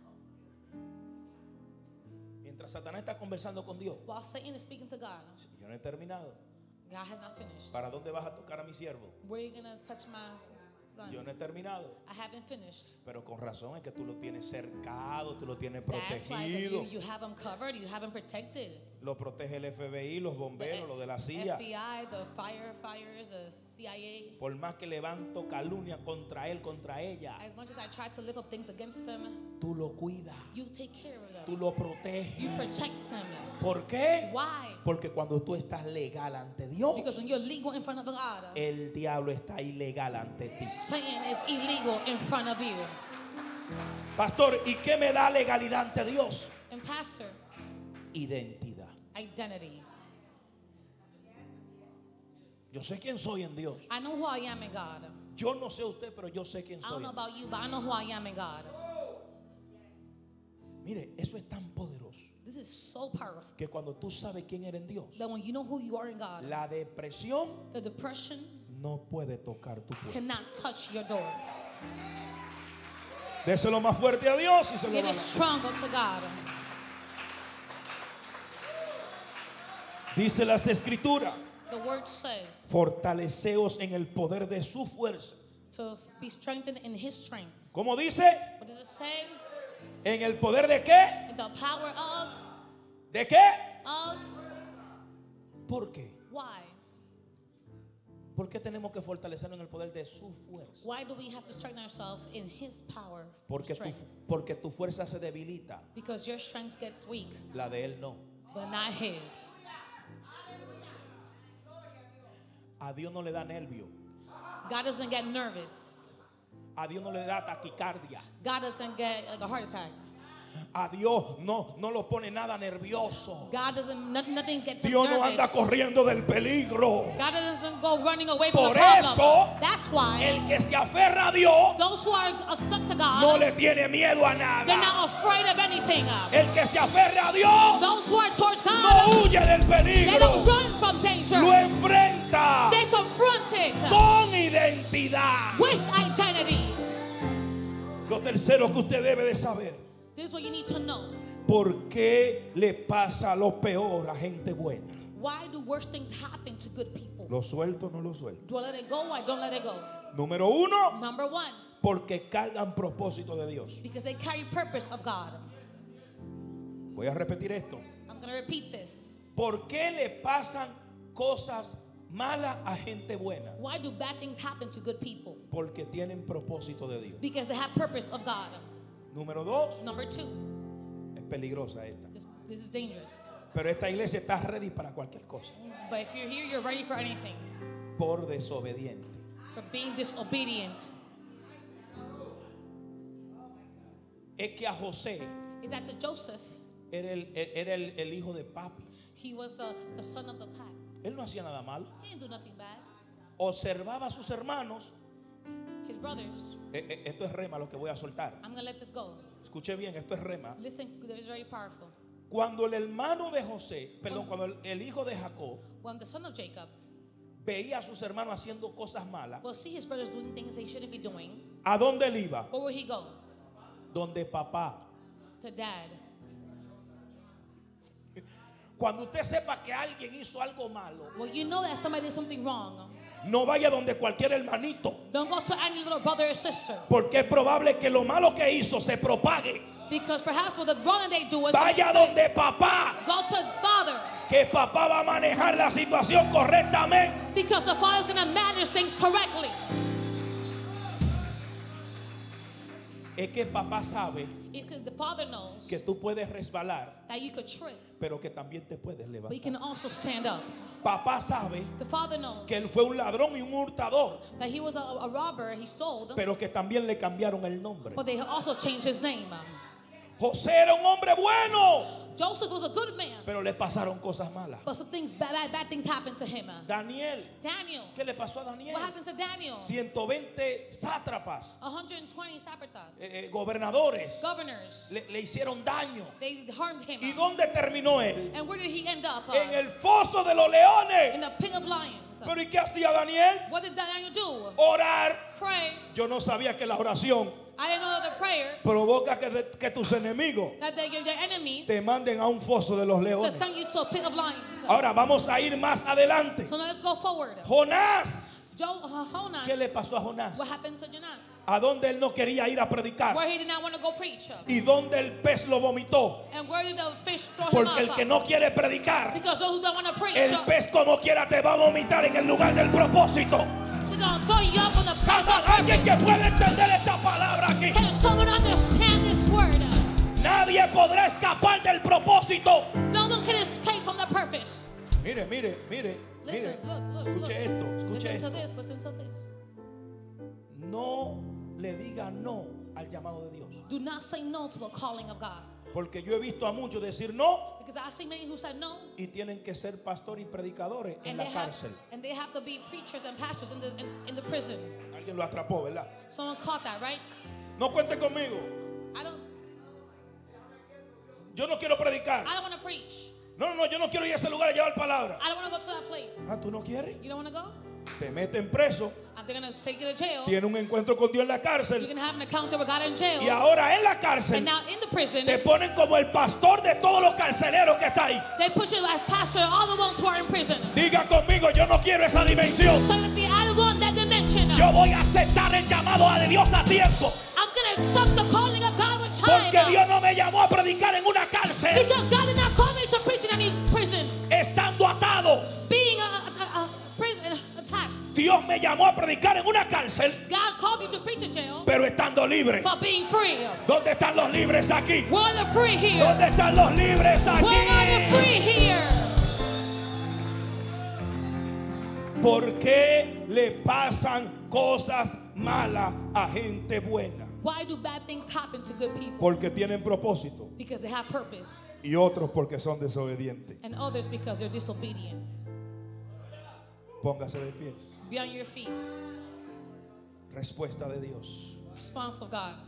Mientras Satanás está conversando con Dios, While Satan is speaking to God, yo no he terminado. God has not finished. ¿Para dónde vas a tocar a mi siervo? Where are you going to touch my son? Yo no he terminado. I haven't finished. Pero con razón es que tú lo tienes cercado, tú lo tienes That's why, protegido. because you have him covered, you have him protected. Lo protege el FBI, los The bomberos, los de la CIA. FBI, the firefighters, the CIA. Por más que levanto calumnia contra él, contra ella, As much as I try to lift up things against them, tú lo cuidas, you take care of tú them. lo proteges. You protect them. ¿Por qué? Why? Porque cuando tú estás legal ante Dios, Because when you're legal in front of God, el diablo está ilegal ante ti. Satan is illegal in front of you. Pastor, ¿y qué me da legalidad ante Dios? And pastor, Identidad. identity. Yo sé quién soy en Dios. I know who I am in God. Yo no sé usted, pero yo sé quién I soy. don't know about you, but I know who I am in God. Mire, eso es tan poderoso This is so powerful que cuando tú sabes quién eres en Dios, that when you know who you are in God, la depresión the depression no puede tocar tu puerta. cannot touch your door. Déselo más fuerte a Dios y se lo Give da. it stronger to God. Dice las escrituras, The word says fortaleceos en el poder de su fuerza. to be strengthened in His strength. ¿Cómo dice? What does it say? ¿En el poder de qué? In the power of ¿De qué? of ¿Por qué? why? ¿Por qué tenemos que fortalecernos en el poder de su fuerza? Why do we have to strengthen ourselves in His power? Porque tu fuerza se debilita, Because your strength gets weak, la de él no. but not His. A Dios no le da nervio. God doesn't get nervous. A Dios no le da taquicardia. God doesn't get like a heart attack. A Dios no lo pone nada nervioso. God doesn't, nothing gets him Dios no anda nervous. corriendo del peligro. God doesn't go running away from Por the problem. eso, That's why el que se aferra a Dios those who are stuck to God, no le tiene miedo a they're nada. not afraid of anything. El que se aferra a Dios Those who are towards God, no huye del they peligro. don't run from danger. Lo enfrenta They confront it con identidad. with identity. Lo tercero que usted debe de saber: This is what you need to know. ¿por qué le pasa lo peor a gente buena? Why do worse things happen to good people? ¿Lo suelto o no lo suelto? Do I let it go or I don't let it go? Número uno, Number one, porque cargan propósito de Dios. because they carry purpose of God. Voy a repetir esto. I'm going to repeat this. ¿Por qué le pasan cosas malas a gente buena? Why do bad things happen to good people? Porque tienen propósito de Dios. Because they have purpose of God. Número dos, Number two, es peligrosa esta. this is dangerous. Pero esta iglesia está ready para cualquier cosa. But if you're here, you're ready for anything. Por desobediente. For being disobedient. Es que a José Is that to Joseph? era el hijo de papi. He was the son of the pack. Él no hacía nada malo. He didn't do nothing bad. Observaba a sus hermanos. His brothers, Esto es rema lo que voy a soltar. I'm going to let this go. Escuche bien, esto es rema. Listen, this is very powerful. Cuando el hermano de José, perdón, cuando el hijo de Jacob When the son of Jacob veía a sus hermanos haciendo cosas malas, will see his brothers doing things they shouldn't be doing, ¿a dónde él iba? where will he go? Donde papá. To dad. Cuando usted sepa que alguien hizo algo malo, Well, you know that somebody did something wrong. no vaya donde cualquier hermanito, Don't go to any little brother or sister. porque es probable que lo malo que hizo se propague. Because perhaps what the wrong they do is Vaya donde papá, go to father. que papá va a manejar la situación correctamente. Because the father's going to manage things correctly. Es que papá sabe Because the father knows que tú puedes resbalar, that you could trip, pero que también te puedes but you levantar. can also stand up. Papá sabe The father knows que él fue un ladrón y un hurtador, that he was a robber, he stole them, pero que también le cambiaron el nombre. but they also changed his name. José era un hombre bueno, Joseph was a good man, pero le pasaron cosas malas. but some things, bad things happened to him. Daniel, Daniel. ¿qué le pasó a Daniel? What happened to Daniel? 120 sátrapas, 120 satrapas, gobernadores, governors, le hicieron daño. they harmed him. ¿Y dónde terminó él? And where did he end up? En el foso de los leones. In the pit of lions. Pero ¿y qué hacía Daniel? What did Daniel do? Orar. Pray. Yo no sabía que la oración I didn't know that the prayer provoca que tus enemigos that they give their enemies te manden a un foso de los to leones. send you to a pit of lions. Ahora vamos a ir más adelante. So now let's go forward. Jonás. Jonas. ¿Qué le pasó a Jonás? What happened to Jonas? A donde él no quería ir a predicar. Where he did not want to go preach. Y donde el pez lo vomitó. And where did the fish throw him Porque el up? que no quiere predicar, Because those who don't want to preach, el pez como quiera te va a vomitar en el lugar del propósito. they're going to throw you up on the place of Alguien que purpose. pueda entender esta palabra aquí. Can someone understand this word? Nadie podrá escapar del propósito. No one can escape from the purpose. Mire, mire, mire. Listen, look. Escuche esto, escuche Listen esto. to this, listen to this. No le diga no al llamado de Dios. Do not say no to the calling of God. Porque yo he visto a muchos decir no Because I've seen many who said no, y tienen que ser pastor y predicadores en and la they have, cárcel. and they have to be preachers and pastors in the prison. Alguien lo atrapó, ¿verdad? Someone caught that, right? No cuente conmigo. Yo no quiero predicar. I don't want to preach. No, yo no quiero ir a ese lugar a llevar palabra. I don't want to go to that place. Ah, ¿tú no quieres? You don't want to go? Te meten preso. And they're going to take you to jail. Tiene un encuentro con Dios en la You're cárcel. going to have an encounter with God in jail. Y ahora en la And cárcel now in the prison, te ponen como el pastor de todos los carceleros que está ahí. they put you as pastor of all the ones who are in prison. Diga conmigo, yo no quiero esa dimensión. So if the I want that dimension, Yo voy a aceptar el llamado de Dios a tiempo. I'm going to accept the calling of God with time. Porque Dios no me llamó a predicar en una cárcel Because God did not call me to preach in any prison. estando atado. Being a prison attached. Dios me llamó a predicar en una cárcel, God called you to preach in jail, pero estando libre. but being free. ¿Dónde están los libres aquí? Where are the free here? ¿Dónde están los libres Where are the aquí? free here? ¿Por qué le pasan cosas malas a gente buena? Why do bad things happen to good people? Porque tienen propósito. Because they have purpose. Y otros porque son desobedientes. And others because they're disobedient. Póngase de pies. Be on your feet. Respuesta de Dios. Response of God.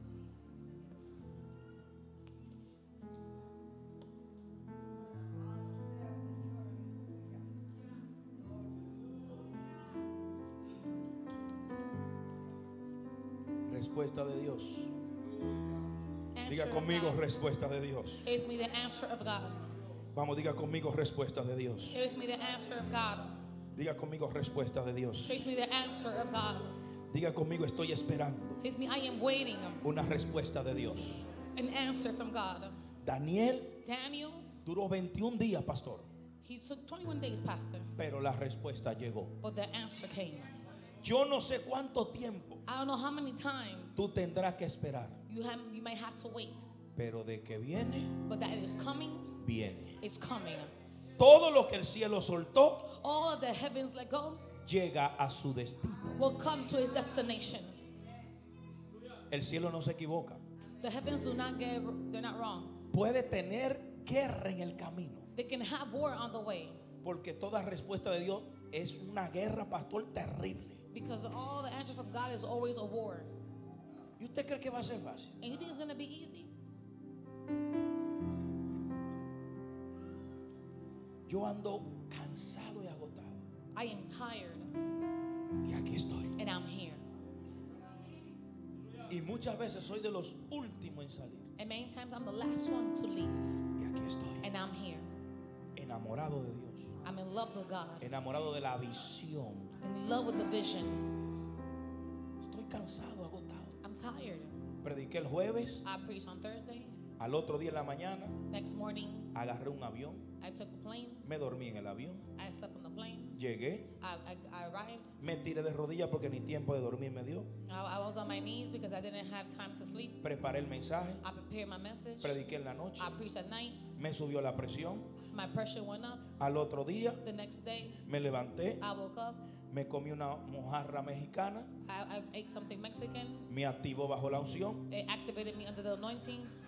Respuesta de Dios. Diga Answer of conmigo, God. respuesta de Dios. Say with me the answer of God. Vamos, diga conmigo, respuesta de Dios. Say with me the answer of God. Diga conmigo, respuesta de Dios. Say with me the answer of God. Diga conmigo, estoy esperando Say with me, I am waiting una respuesta de Dios. an answer from God. Daniel Daniel, duró 21 días, pastor, he took 21 days, Pastor, pero la respuesta llegó. but the answer came. Yo no sé cuánto tiempo I don't know how many times tú tendrás que esperar, you might have to wait, pero de que viene, but that it is coming, viene. it's coming. Todo lo que el cielo soltó All of the heavens let go llega a su destino. will come to its destination. El cielo no se equivoca. The heavens they're not wrong. Puede tener guerra en el camino, They can have war on the way porque toda respuesta de Dios es una guerra, pastor, terrible. because all the answers from God is always a war. ¿Y usted cree que va a ser fácil? And you think it's going to be easy? Yo ando cansado y agotado. I am tired Y aquí estoy. and I'm here. Y muchas veces soy de los últimos en salir. And many times I'm the last one to leave Y aquí estoy. and I'm here. Enamorado de Dios. I'm in love with God, Enamorado de la visión. in love with the vision. Estoy cansado, agotado. I'm tired. Prediqué el jueves. I preached on Thursday. Al otro día en la mañana Next morning, agarré un avión. I took a plane. Me dormí en el avión. I slept on the plane. Llegué. I arrived. Me tiré de rodillas porque ni tiempo de dormir me dio. I was on my knees because I didn't have time to sleep. Preparé el mensaje. I prepared my message. Prediqué en la noche. I preached at night. Me subió la presión. My pressure went up. Al otro día The next day, me levanté. I woke up. Me comí una mojarra mexicana. I ate something Mexican. Me activó bajo la unción. It activated me under the anointing.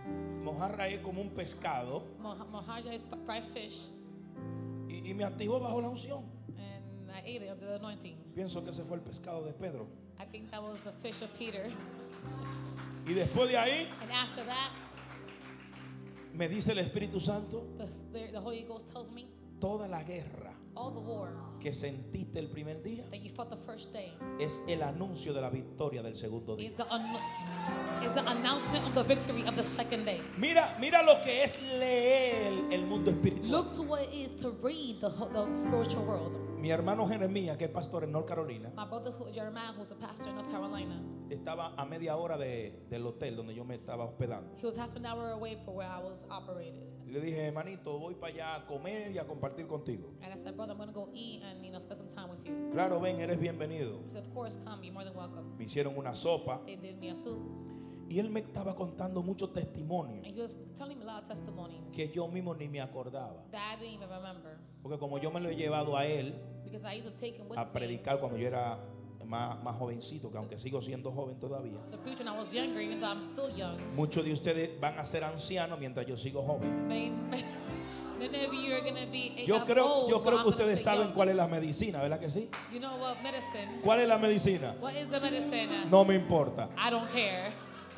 Mojarra es como un pescado. Mojarra is fried fish, Y me activó bajo la unción. and I ate it under the anointing. Pienso que ese fue el pescado de Pedro. I think that was the fish of Peter. Y después de ahí And after that, me dice el Espíritu Santo, the Holy Ghost tells me toda la guerra all the war que sentiste el primer día that you fought the first day es el anuncio de la victoria del segundo día. is the announcement of the victory of the second day. Mira lo que es leer el mundo espiritual. Look to what it is to read the spiritual world. Mi hermano Jeremías, que es pastor en North Carolina, My brother Jeremiah, who's a pastor in North Carolina, estaba a media hora del hotel donde yo me estaba hospedando. he was half an hour away from where I was operated. Y le dije, hermanito, voy para allá a comer y a compartir contigo. And I said, brother, I'm going to go eat and spend some time with you. Claro, ven, eres bienvenido. He said, of course, come. You're more than welcome. Me hicieron una sopa They did me a soup. y él me estaba contando muchos testimonios And he was telling me a lot of testimonies que yo mismo ni me acordaba. that I didn't even remember. Porque como yo me lo he llevado a él Because I used to take him with a me predicar cuando yo era más jovencito, que aunque sigo siendo joven todavía. to preach when I was younger, even though I'm still young. Muchos de ustedes van a ser ancianos mientras yo sigo joven. Many of you are going to be Yo creo old, que but I'm gonna ustedes stay saben young. cuál es la medicina, ¿verdad que sí? You know what medicine? ¿Cuál es la medicina? What is the medicine? No me importa. I don't care.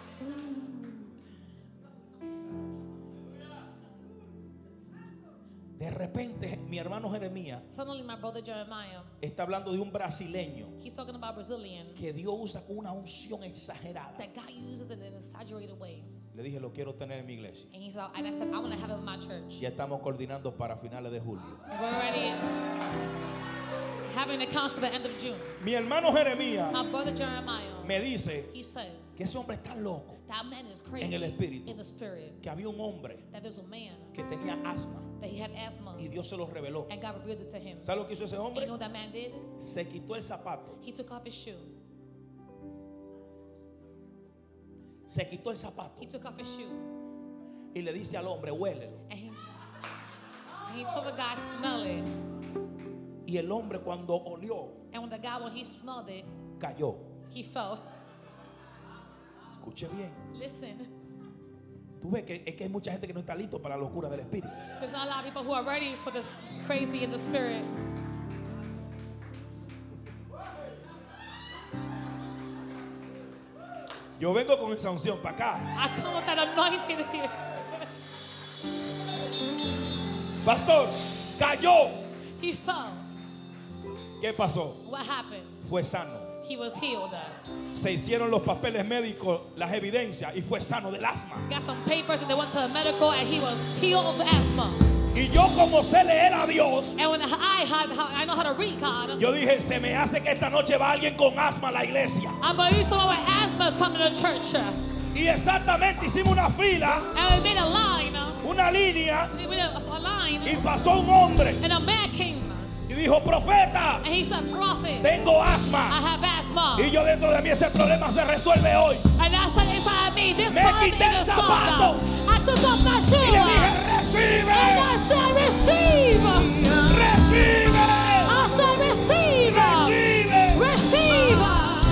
De repente, mi hermano Jeremías Suddenly, my brother Jeremiah, está hablando de un brasileño he's talking about Brazilian que Dios usa con una unción exagerada. that God uses in an exaggerated way. Le dije, lo quiero tener en mi iglesia. And I said, I want to have it in my church. Ya estamos coordinando para finales de julio. So we're already having accounts for the end of June. Mi hermano Jeremías My brother Jeremiah, me dice he says que ese hombre está loco, that man is crazy en el espíritu, in the spirit. que había un hombre That there's a man que tenía asma that he had asthma y Dios se lo reveló. and God revealed it to him. ¿Sabe lo que hizo ese And you hombre? know what that man did? Se quitó el zapato, He took off his shoe. se quitó el zapato He took off his shoe. y le dice al hombre, huélelo. And he told the guy, smell it. Y el hombre cuando olió, And when the guy, when he smelled it, cayó. he fell. Escuche bien. Listen, Tú ves que es que hay mucha gente que no está listo para la locura del espíritu. there's not a lot of people who are ready for this crazy in the spirit. Yo vengo con esa unción para acá. I come with that anointing here. Pastor, cayó. He fell. ¿Qué pasó? What happened? Fue sano. He was healed. Se hicieron los papeles médicos, las evidencias y fue sano del asma. Got some papers and they went to the medical and he was healed of asthma. Y yo como sé leer a Dios, And when I know how to read God, yo dije, se me hace que esta noche va alguien con asma a la iglesia. I believe someone with asthma is coming to church. Y exactamente hicimos una fila, And we made a line. una línea, We made a line. y pasó un hombre And a man came. y dijo, profeta, And he said, prophet, tengo I asma. have asthma. Y yo dentro de mí ese problema se resuelve hoy. And I said inside me, this Me problem quité el is a solved. zapato. I took off my Y le dije, shoe. recibe, And I said, receive. recibe, I said, receive. recibe. Receive.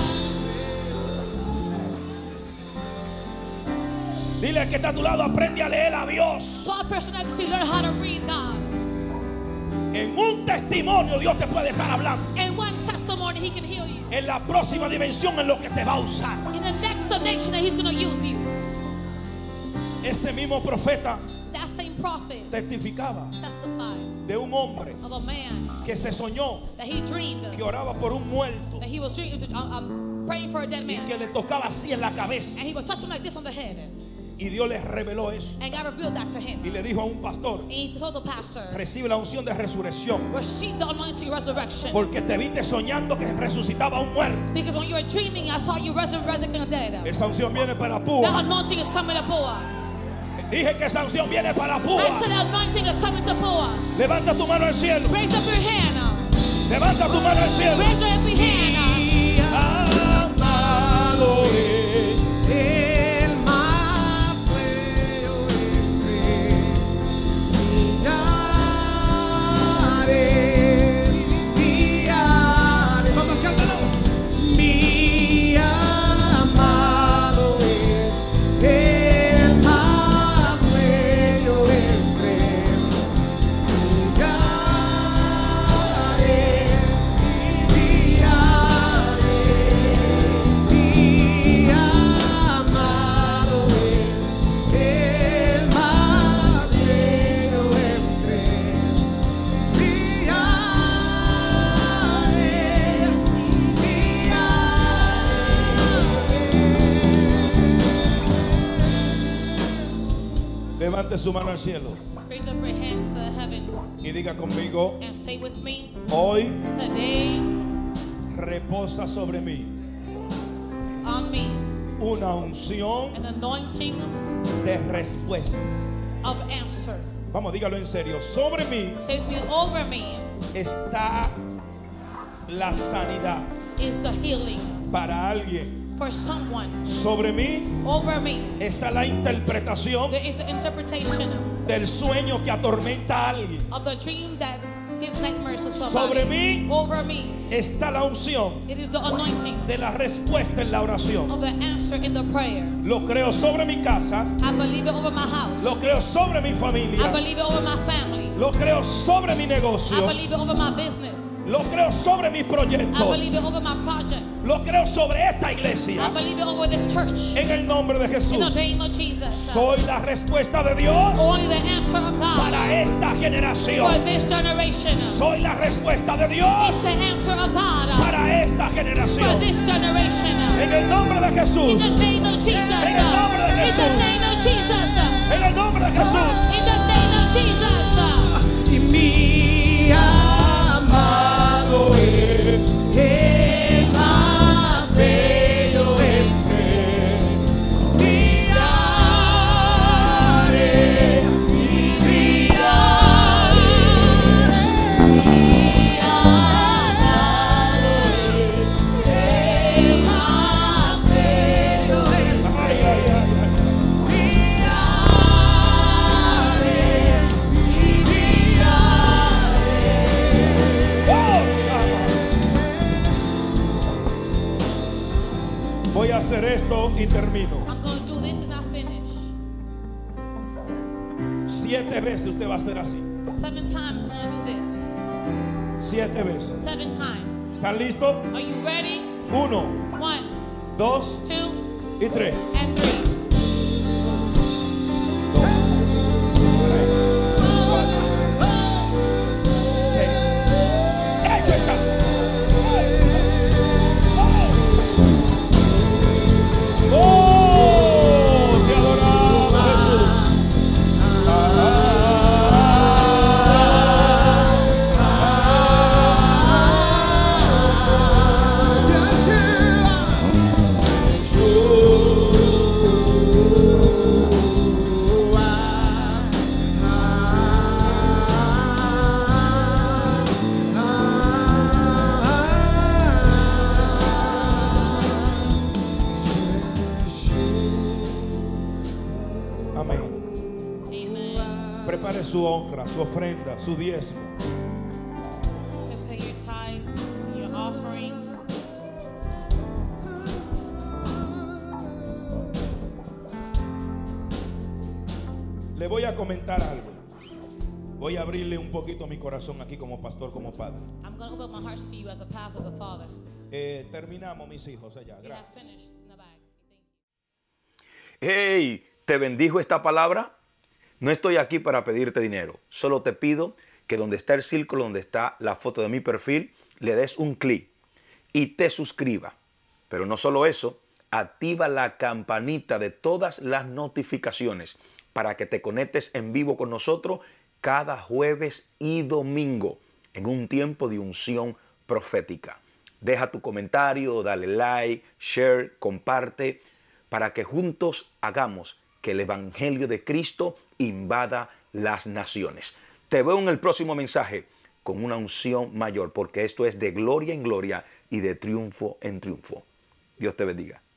Dile al que está a tu lado, aprende a leer a Dios. So a person next to you learn how to read God. En un testimonio Dios te puede estar hablando. In one testimony, he can heal you. En la próxima dimensión en lo que te va a usar. In the next dimension that he's going to use you. Ese mismo profeta That same prophet testificaba testified de un hombre of a man que se soñó that he dreamed que oraba por un muerto that he was praying for a dead y man. que le tocaba así en la cabeza. And he was touching like this on the head. Y Dios les reveló eso. And God revealed that to him. Y le dijo a un pastor, And he told the pastor, recibe la unción de resurrección. receive the anointing resurrection. Porque te viste soñando que resucitaba un muerto. Because when you were dreaming, I saw you resurrecting the dead. Esa unción viene para That Púa. anointing is coming to Pua. Dije que esa unción viene para I Púa. said the anointing is coming to Pua. Levanta tu mano al cielo. Raise up your hand. Levanta tu mano al cielo. Raise up your hand. Amado es El más feo mirar. Vamos a cantarlo. Mi amado es el más Levante su mano al cielo Raise up your hands to the heavens y diga conmigo, and say with me, hoy today reposa sobre mí on me una unción an anointing de respuesta. of answer. Vamos, dígalo en serio. Sobre mí Say with me, over me está la sanidad is the healing para alguien. for someone. Sobre mí Over me está la interpretación there is the interpretation del sueño que atormenta a alguien. of the dream that gives nightmares to Sobre somebody. mí Over me está la unción it is the anointing de la respuesta en la oración. of the answer in the prayer. Lo creo sobre mi casa, I believe it over my house. lo creo sobre mi I familia, believe it over my family. lo creo sobre mi I negocio, believe it over my business. lo creo sobre mis I proyectos, believe it over my projects. lo creo sobre esta I iglesia. believe it over this church. En el nombre de In the Jesús, name of Jesus. soy la respuesta de Dios Only the answer of God para esta for generación. this generation. Soy la respuesta de Dios It's the answer of God para esta for generación. this generation. En el nombre de In Jesús, the name of Jesus. En el nombre de In the Jesús. name of Jesus. en el nombre de Jesús. In the name of Jesus. Y mi amado es el más bello entre brillaré y brillaré. Mi amado es el más bello entre Ay, ay, ay, ay. Voy a hacer esto y termino. I'm going to do this and I finish. 7 veces usted va a hacer así. 7 times I'm going to do this. 7 veces. 7 times. ¿Están listos? Are you ready? 1, 1, 2 2, y 3. and 3. 6. ¡Hecho está! ¡Oh! Te adoramos, Jesús. Amén. Amen. Prepare su honra, su ofrenda, su diezmo. Prepare your tithes, your offering. Le voy a comentar algo. Voy a abrirle un poquito mi corazón aquí como pastor, como padre. I'm going to open my heart to you as a pastor, as a father. Terminamos, mis hijos, allá. We have Gracias. finished in the back. Thank you. Hey, ¿te bendijo esta palabra? No estoy aquí para pedirte dinero. Solo te pido que donde está el círculo, donde está la foto de mi perfil, le des un clic y te suscribas. Pero no solo eso, activa la campanita de todas las notificaciones para que te conectes en vivo con nosotros cada jueves y domingo en un tiempo de unción profética. Deja tu comentario, dale like, share, comparte, para que juntos hagamos que el Evangelio de Cristo invada las naciones. Te veo en el próximo mensaje con una unción mayor, porque esto es de gloria en gloria y de triunfo en triunfo. Dios te bendiga.